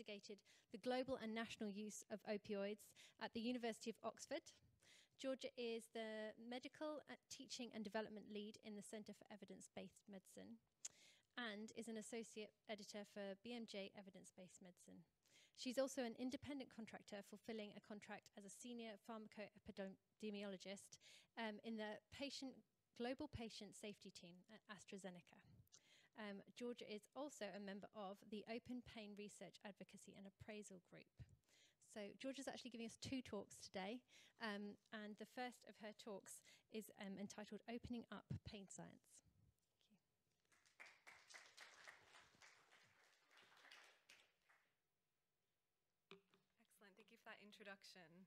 investigated the global and national use of opioids at the University of Oxford. Georgia is the medical teaching and development lead in the Center for Evidence Based Medicine and is an associate editor for BMJ Evidence Based Medicine. She's also an independent contractor fulfilling a contract as a senior pharmacoepidemiologist in the global patient safety team at AstraZeneca. Georgia is also a member of the Open Pain Research Advocacy and Appraisal group. So Georgia's actually giving us 2 talks today, and the first of her talks is entitled Opening Up Pain Science. Thank you. Excellent, thank you for that introduction.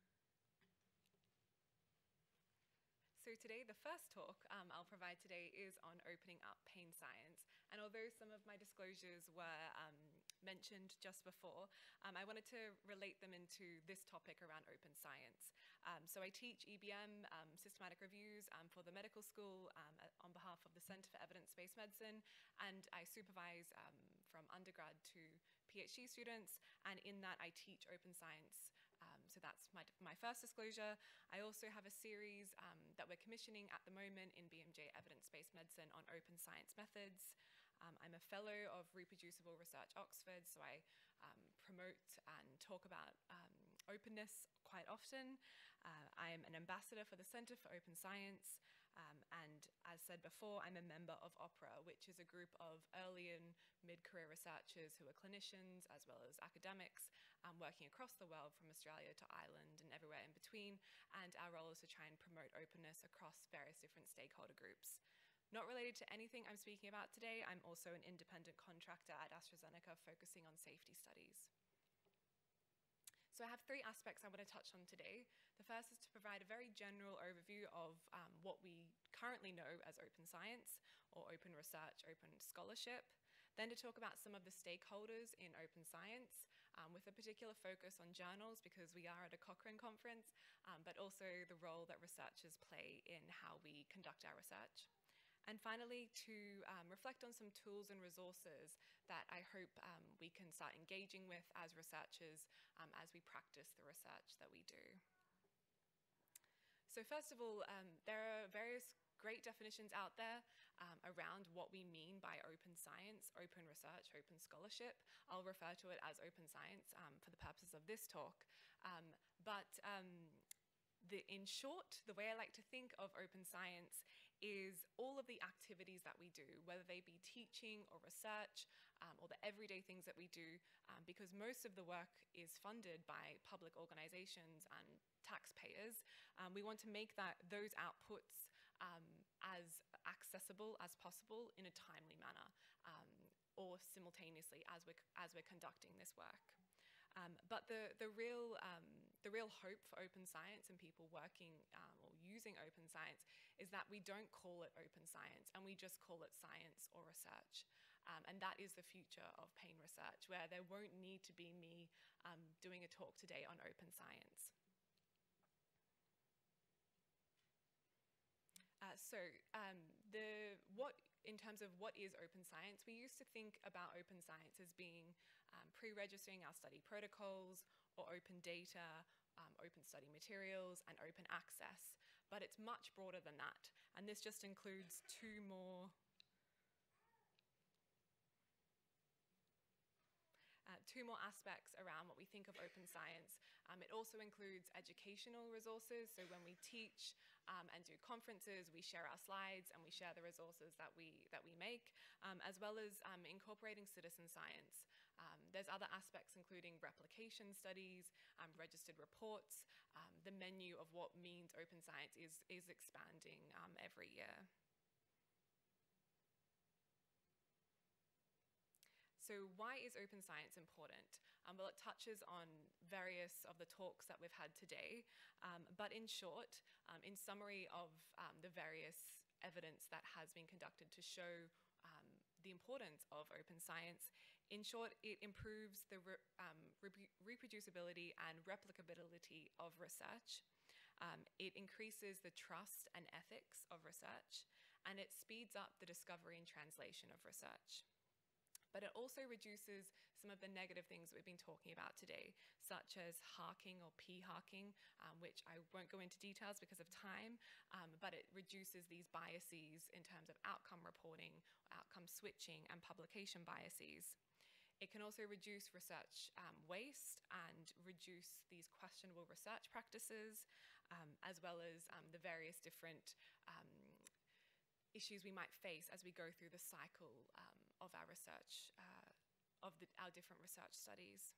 So today, the first talk I'll provide today is on opening up pain science. And although some of my disclosures were mentioned just before, I wanted to relate them into this topic around open science. So I teach EBM, systematic reviews for the medical school on behalf of the Center for Evidence Based Medicine, and I supervise from undergrad to PhD students, and in that I teach open science. So that's my first disclosure. I also have a series that we're commissioning at the moment in BMJ Evidence Based Medicine on open science methods. I'm a fellow of Reproducible Research Oxford, so I promote and talk about openness quite often. I'm an ambassador for the Center for Open Science, and as said before, I'm a member of OPERA, which is a group of early and mid-career researchers who are clinicians as well as academics working across the world from Australia to Ireland and everywhere in between, and our role is to try and promote openness across various different stakeholder groups. Not related to anything I'm speaking about today, I'm also an independent contractor at AstraZeneca focusing on safety studies. So I have 3 aspects I want to touch on today. The first is to provide a very general overview of what we currently know as open science or open research, open scholarship. Then to talk about some of the stakeholders in open science with a particular focus on journals because we are at a Cochrane conference, but also the role that researchers play in how we conduct our research. And finally, to reflect on some tools and resources that I hope we can start engaging with as researchers as we practice the research that we do. So first of all, there are various great definitions out there around what we mean by open science, open research, open scholarship. I'll refer to it as open science for the purpose of this talk. In short, the way I like to think of open science is all of the activities that we do, whether they be teaching or research or the everyday things that we do, because most of the work is funded by public organizations and taxpayers. We want to make those outputs as accessible as possible in a timely manner or simultaneously as we're conducting this work. But the real hope for open science and people working or using open science is that we don't call it open science and we just call it science or research. And that is the future of pain research, where there won't need to be me doing a talk today on open science. In terms of what is open science, we used to think about open science as being pre-registering our study protocols or open data, open study materials, and open access. But it's much broader than that. And this just includes 2 more aspects around what we think of open science. It also includes educational resources. So when we teach and do conferences, we share our slides and we share the resources that we make, as well as incorporating citizen science. There's other aspects including replication studies, registered reports. The menu of what means open science is expanding every year. So why is open science important? Well, it touches on various of the talks that we've had today, but in short, in summary of the various evidence that has been conducted to show the importance of open science, in short, it improves the reproducibility and replicability of research. It increases the trust and ethics of research, and it speeds up the discovery and translation of research. But it also reduces some of the negative things that we've been talking about today, such as harking or p-harking, which I won't go into details because of time, but it reduces these biases in terms of outcome reporting, outcome switching, and publication biases. It can also reduce research waste and reduce these questionable research practices, as well as the various different issues we might face as we go through the cycle of our research, our different research studies.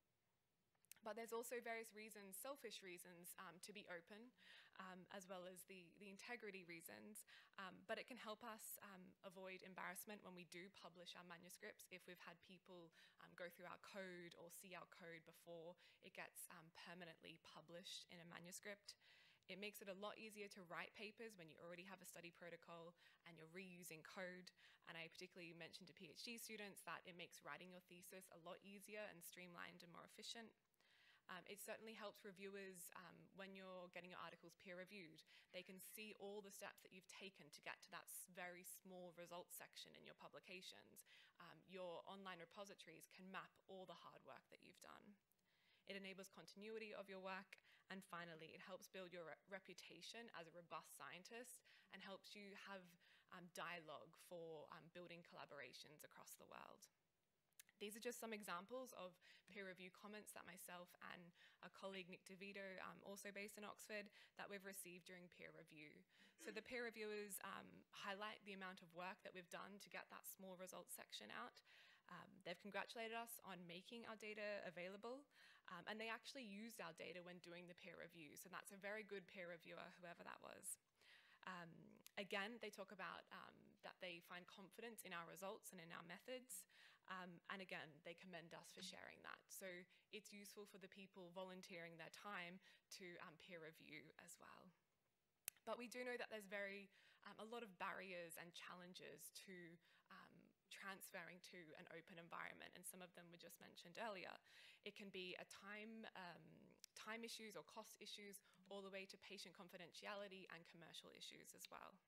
But there's also various reasons, selfish reasons, to be open, as well as the integrity reasons. But it can help us avoid embarrassment when we do publish our manuscripts if we've had people go through our code or see our code before it gets permanently published in a manuscript. It makes it a lot easier to write papers when you already have a study protocol and you're reusing code. And I particularly mentioned to PhD students that it makes writing your thesis a lot easier and streamlined and more efficient. It certainly helps reviewers when you're getting your articles peer reviewed. They can see all the steps that you've taken to get to that very small results section in your publications. Your online repositories can map all the hard work that you've done. It enables continuity of your work. And finally, it helps build your reputation as a robust scientist and helps you have dialogue for building collaborations across the world. These are just some examples of peer review comments that myself and a colleague, Nick DeVito, also based in Oxford, that we've received during peer review. So the peer reviewers highlight the amount of work that we've done to get that small results section out. They've congratulated us on making our data available, and they actually used our data when doing the peer review. So that's a very good peer reviewer, whoever that was. Again, they talk about that they find confidence in our results and in our methods. And again, they commend us for sharing that. So it's useful for the people volunteering their time to peer review as well. But we do know that there's a lot of barriers and challenges to transferring to an open environment, and some of them were just mentioned earlier. It can be a time issues or cost issues, all the way to patient confidentiality and commercial issues as well.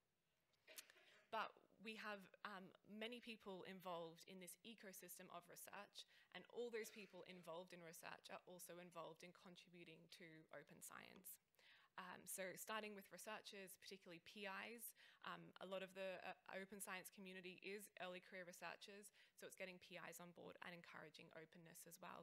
But we have many people involved in this ecosystem of research, and all those people involved in research are also involved in contributing to open science. So starting with researchers, particularly PIs, a lot of the open science community is early career researchers, so it's getting PIs on board and encouraging openness as well.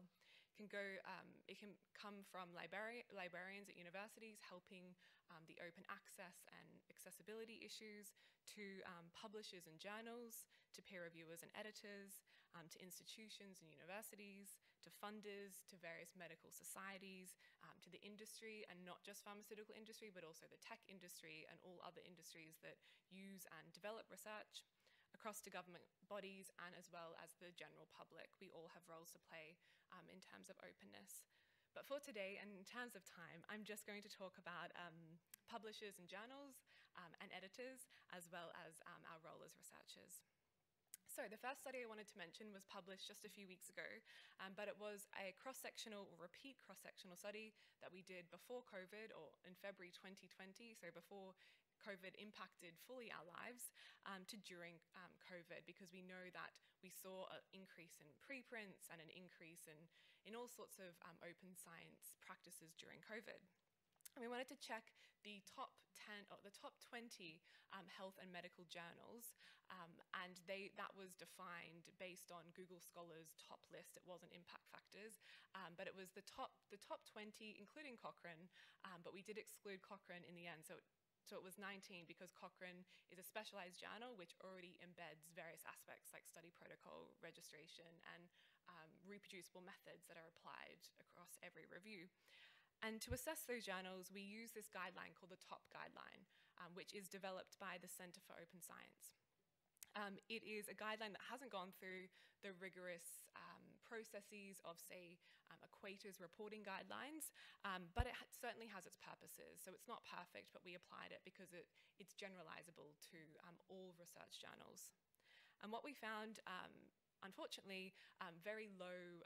It can come from librarians at universities helping the open access and accessibility issues, to publishers and journals, to peer reviewers and editors, to institutions and universities, to funders, to various medical societies, to the industry, and not just pharmaceutical industry, but also the tech industry and all other industries that use and develop research, across to government bodies, and as well as the general public. We all have roles to play in terms of openness. But for today, and in terms of time, I'm just going to talk about publishers and journals and editors, as well as our role as researchers. So the first study I wanted to mention was published just a few weeks ago, but it was a cross-sectional or repeat cross-sectional study that we did before COVID, or in February 2020, so before COVID impacted fully our lives, to during COVID, because we know that we saw an increase in preprints and an increase in all sorts of open science practices during COVID. And we wanted to check the top 10 or the top 20 health and medical journals, and that was defined based on Google Scholar's top list. It wasn't impact factors, but it was the top 20, including Cochrane, but we did exclude Cochrane in the end. So it was 19, because Cochrane is a specialized journal which already embeds various aspects like study protocol, registration, and reproducible methods that are applied across every review. And to assess those journals, we use this guideline called the TOP guideline, which is developed by the Center for Open Science. It is a guideline that hasn't gone through the rigorous processes of, say, Equator's reporting guidelines, but it certainly has its purposes. So it's not perfect, but we applied it because it's generalizable to all research journals. And what we found, unfortunately, very low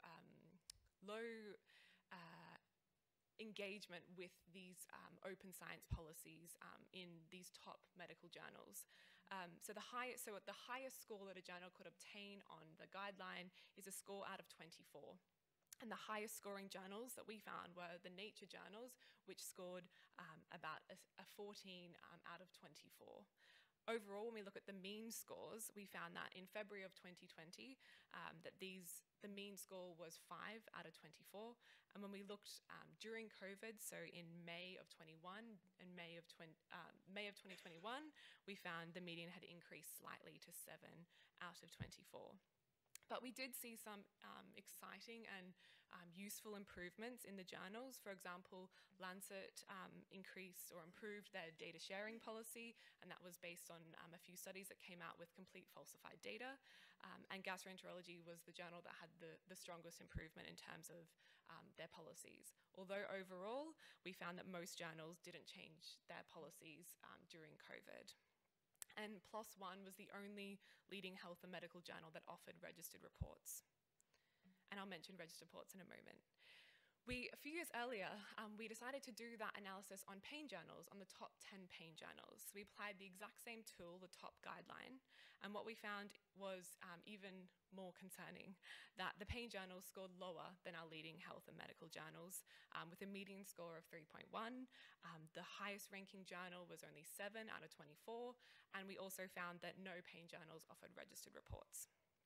engagement with these open science policies in these top medical journals. So the highest score that a journal could obtain on the guideline is a score out of 24. And the highest scoring journals that we found were the Nature journals, which scored about a 14 out of 24. Overall, when we look at the mean scores, we found that in February of 2020, the mean score was 5 out of 24. And when we looked during COVID, so in May of 21 and May of 2021, we found the median had increased slightly to 7 out of 24. But we did see some exciting and useful improvements in the journals. For example, Lancet increased or improved their data sharing policy, and that was based on a few studies that came out with complete falsified data. And Gastroenterology was the journal that had the strongest improvement in terms of their policies. Although overall, we found that most journals didn't change their policies during COVID. And PLOS One was the only leading health and medical journal that offered registered reports. And I'll mention registered reports in a moment. A few years earlier, we decided to do that analysis on pain journals, on the top 10 pain journals. So we applied the exact same tool, the top guideline, and what we found was even more concerning, that the pain journals scored lower than our leading health and medical journals, with a median score of 3.1. The highest ranking journal was only 7 out of 24, and we also found that no pain journals offered registered reports.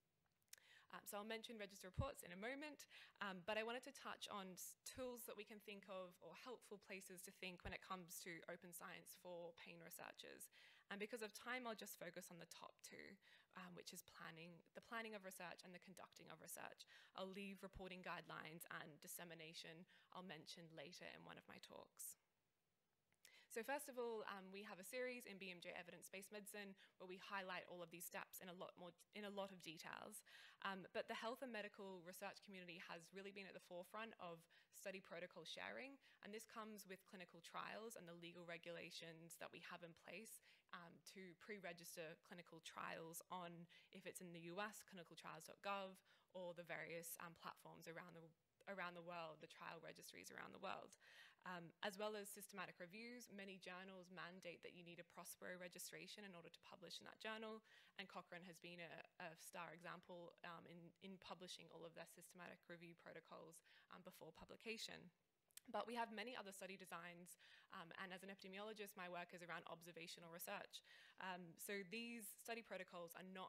So I'll mention registered reports in a moment, but I wanted to touch on tools that we can think of or helpful places to think when it comes to open science for pain researchers. And because of time, I'll just focus on the top two, which is the planning of research and the conducting of research. I'll leave reporting guidelines and dissemination I'll mention later in one of my talks. So first of all, we have a series in BMJ Evidence Based Medicine where we highlight all of these steps in a lot of details. But the health and medical research community has really been at the forefront of study protocol sharing, and this comes with clinical trials and the legal regulations that we have in place to pre-register clinical trials on, if it's in the US, clinicaltrials.gov, or the various platforms around the world, the trial registries around the world. As well as systematic reviews, many journals mandate that you need a Prospero registration in order to publish in that journal, and Cochrane has been a star example in publishing all of their systematic review protocols before publication. But we have many other study designs, and as an epidemiologist, my work is around observational research. So these study protocols are not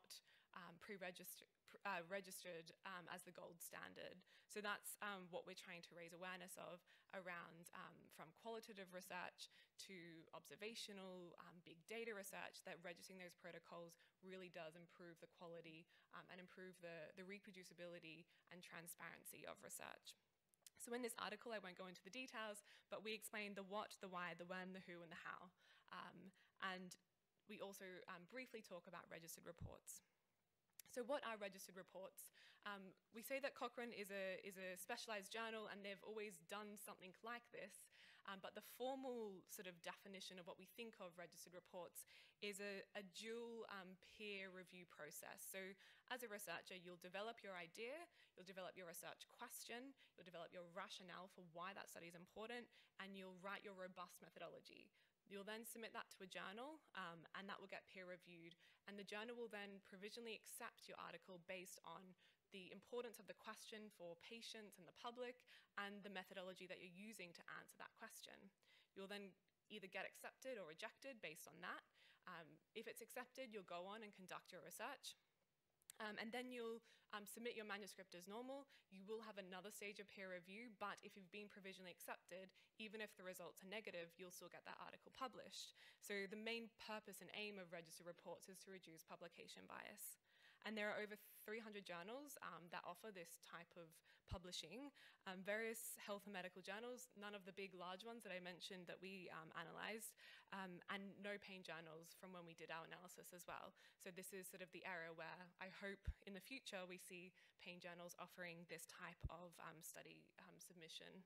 registered as the gold standard. So that's what we're trying to raise awareness of around from qualitative research to observational big data research, that registering those protocols really does improve the quality and improve the reproducibility and transparency of research. So in this article, I won't go into the details, but we explain the what, the why, the when, the who, and the how. And we also briefly talk about registered reports. So what are registered reports? We say that Cochrane is a specialized journal, and they've always done something like this, but the formal sort of definition of what we think of registered reports is a dual peer review process. So as a researcher, you'll develop your idea, you'll develop your research question, you'll develop your rationale for why that study is important, and you'll write your robust methodology. You'll then submit that to a journal, and that will get peer reviewed. And the journal will then provisionally accept your article based on the importance of the question for patients and the public and the methodology that you're using to answer that question. You'll then either get accepted or rejected based on that. If it's accepted, you'll go on and conduct your research. And then you'll submit your manuscript as normal. You will have another stage of peer review, but if you've been provisionally accepted, even if the results are negative, you'll still get that article published. So the main purpose and aim of registered reports is to reduce publication bias. And there are over 300 journals that offer this type of publishing, various health and medical journals, none of the big large ones that I mentioned that we analyzed, and no pain journals from when we did our analysis as well. So this is sort of the area where I hope in the future we see pain journals offering this type of study submission.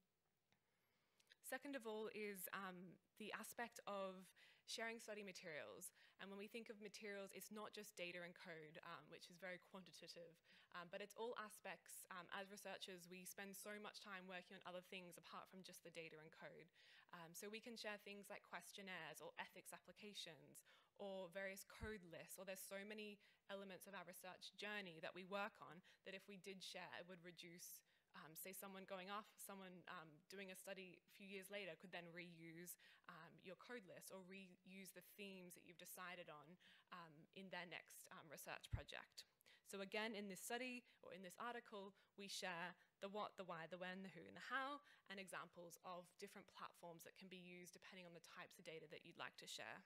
Second of all is the aspect of sharing study materials. And when we think of materials, it's not just data and code, which is very quantitative, but it's all aspects. As researchers, we spend so much time working on other things apart from just the data and code. So we can share things like questionnaires or ethics applications or various code lists, or there's so many elements of our research journey that we work on that if we did share, it would reduce, say someone doing a study a few years later could then reuse your code list or reuse the themes that you've decided on in their next research project. So again, in this study or in this article, we share the what, the why, the when, the who, and the how, and examples of different platforms that can be used depending on the types of data that you'd like to share.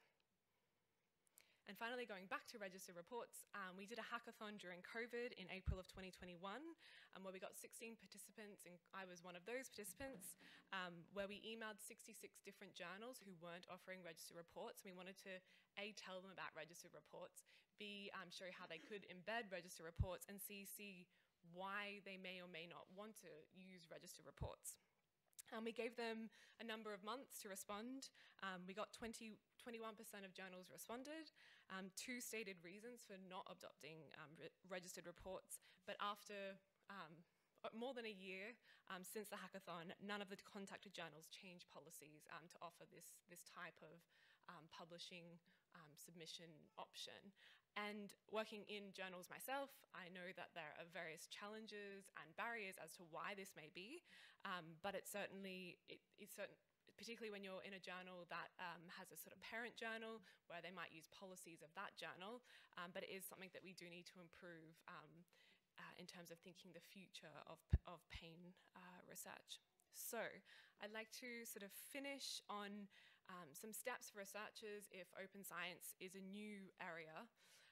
And finally, going back to registered reports, we did a hackathon during COVID in April of 2021, where we got 16 participants, and I was one of those participants, where we emailed 66 different journals who weren't offering registered reports. We wanted to, A, tell them about registered reports, B, show how they could embed registered reports, and C, see why they may or may not want to use registered reports. We gave them a number of months to respond. We got 21% of journals responded, 2 stated reasons for not adopting registered reports, but after more than a year since the hackathon, none of the contacted journals changed policies to offer this type of publishing submission option. And working in journals myself, I know that there are various challenges and barriers as to why this may be, but it's certainly, particularly when you're in a journal that has a sort of parent journal where they might use policies of that journal, but it is something that we do need to improve in terms of thinking the future of pain research. So I'd like to sort of finish on some steps for researchers if open science is a new area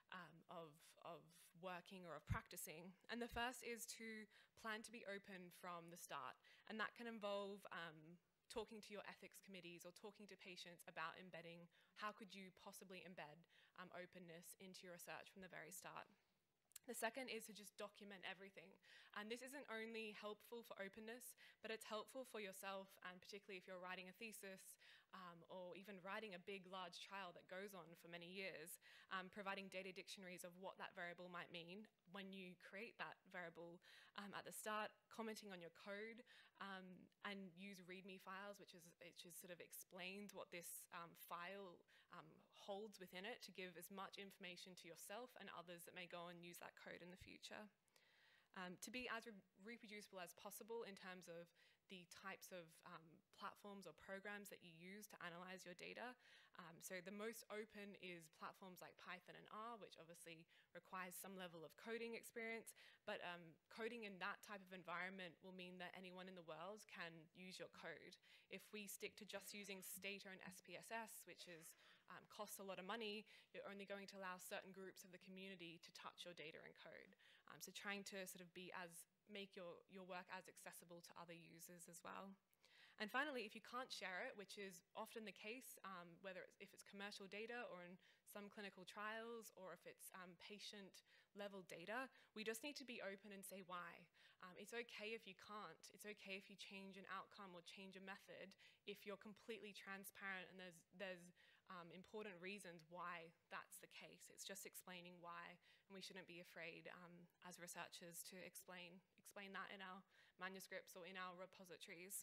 of working or of practicing. And the first is to plan to be open from the start. And that can involve talking to your ethics committees or talking to patients about embedding, how could you possibly embed openness into your research from the very start. The second is to just document everything. And this isn't only helpful for openness, but it's helpful for yourself, and particularly if you're writing a thesis or even writing a big, large trial that goes on for many years, providing data dictionaries of what that variable might mean when you create that variable at the start, commenting on your code, and use README files, which is sort of explains what this file holds within it to give as much information to yourself and others that may go and use that code in the future. To be as reproducible as possible in terms of the types of platforms or programs that you use to analyze your data. So the most open is platforms like Python and R, which obviously requires some level of coding experience, but coding in that type of environment will mean that anyone in the world can use your code. If we stick to just using Stata and SPSS, which costs a lot of money, you're only going to allow certain groups of the community to touch your data and code. So trying to sort of make your work as accessible to other users as well. And finally, if you can't share it, which is often the case, if it's commercial data or in some clinical trials, or if it's patient-level data, we just need to be open and say why. It's okay if you can't. It's okay if you change an outcome or change a method if you're completely transparent and there's important reasons why that's the case. It's just explaining why, and we shouldn't be afraid as researchers to explain that in our manuscripts or in our repositories.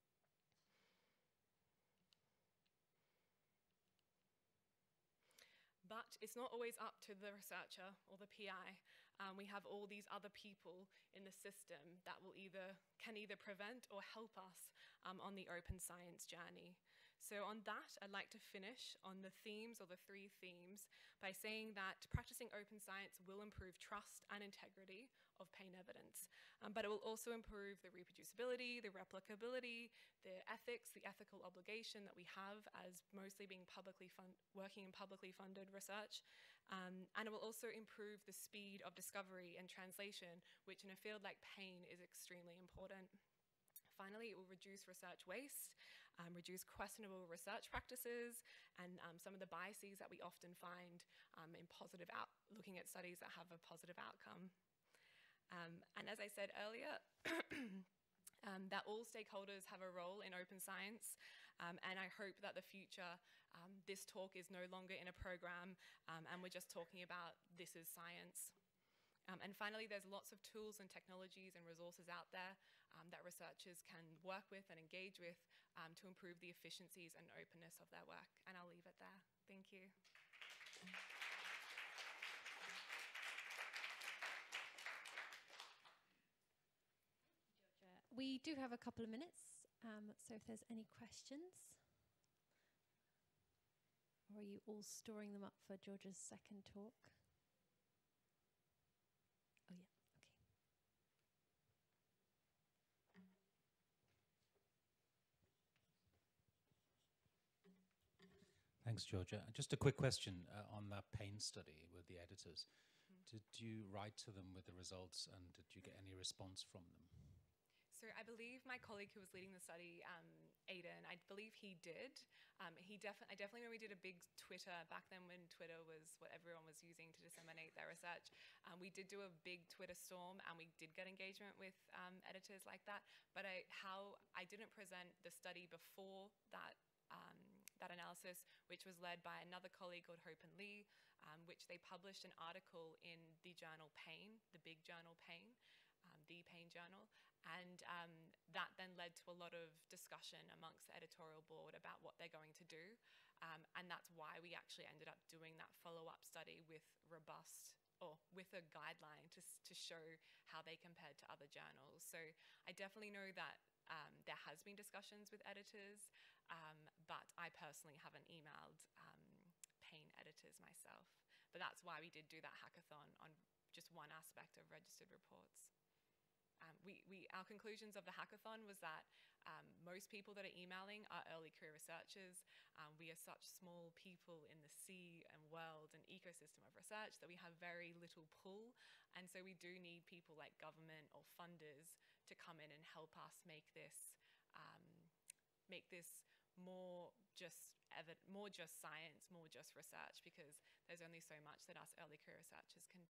But it's not always up to the researcher or the PI. We have all these other people in the system that can either prevent or help us on the open science journey. So on that, I'd like to finish on the themes, or the 3 themes, by saying that practicing open science will improve trust and integrity of pain evidence, but it will also improve the reproducibility, the replicability, the ethics, the ethical obligation that we have as mostly being working in publicly funded research, and it will also improve the speed of discovery and translation, which in a field like pain is extremely important. Finally, it will reduce research waste, reduce questionable research practices, and some of the biases that we often find in looking at studies that have a positive outcome. And as I said earlier, that all stakeholders have a role in open science, and I hope that the future, this talk is no longer in a program, and we're just talking about this is science. And finally, there's lots of tools and technologies and resources out there that researchers can work with and engage with to improve the efficiencies and openness of their work. And I'll leave it there. Thank you. We do have a couple of minutes, so if there's any questions. Or are you all storing them up for Georgia's second talk? Oh, yeah, okay. Thanks, Georgia. Just a quick question on that pain study with the editors. Did you write to them with the results, and did you get any response from them? So I believe my colleague who was leading the study, Aidan, I believe he did. I definitely know we did a big Twitter back then when Twitter was what everyone was using to disseminate their research. We did do a big Twitter storm, and we did get engagement with editors like that. But I didn't present the study before that analysis, which was led by another colleague called Hope and Lee, which they published an article in the journal Pain, the big journal Pain, the Pain Journal. And that then led to a lot of discussion amongst the editorial board about what they're going to do. And that's why we actually ended up doing that follow-up study with with a guideline to show how they compared to other journals. So I definitely know that there has been discussions with editors, but I personally haven't emailed Pain editors myself. But that's why we did do that hackathon on just one aspect of registered reports. Our conclusions of the hackathon was that most people that are emailing are early career researchers. We are such small people in the sea and world and ecosystem of research that we have very little pull. And so we do need people like government or funders to come in and help us make this more just science, more just research, because there's only so much that us early career researchers can